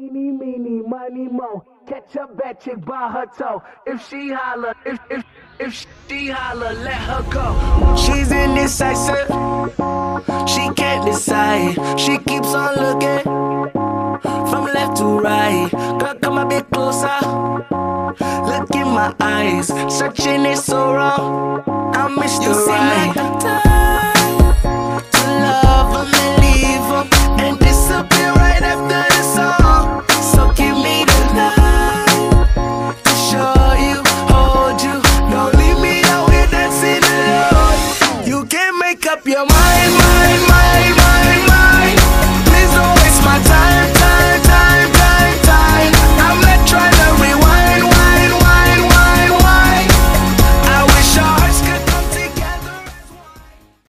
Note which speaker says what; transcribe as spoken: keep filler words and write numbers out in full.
Speaker 1: Eeny, meeny, money, mo. Catch a bad chick by her toe. If she holler, if if if she holler, let her go. She's indecisive. She can't decide. She keeps on looking from left to right. Girl, come a bit closer. Look in my eyes. Searching is so wrong. I missed the right.